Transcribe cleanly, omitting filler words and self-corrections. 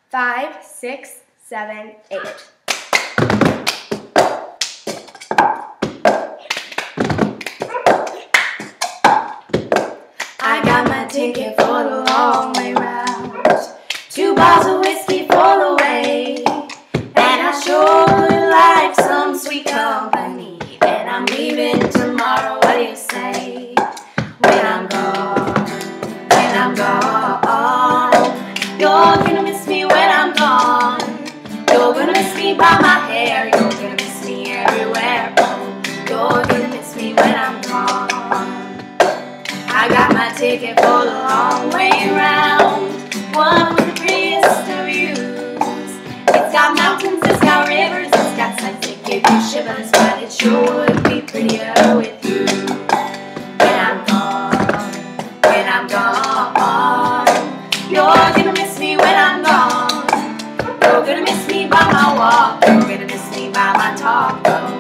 5, 6, 7, 8. I got my ticket for the long way round. 2 bottles of whiskey for the way. And I sure would like some sweet company. And I'm leaving tomorrow, what do you say? When I'm gone, you're gonna miss me when I'm gone. You're gonna miss me by my hair. You're gonna miss me everywhere. Oh, you're gonna miss me when I'm gone. I got my ticket for the long way round. One with the prettiest of views. It's got mountains, it's got rivers, it's got sights that give you shivers, but it sure would be prettier with you. When I'm gone, you're gonna miss me when I'm gone. You're gonna miss me by my walk, you're gonna miss me by my talk.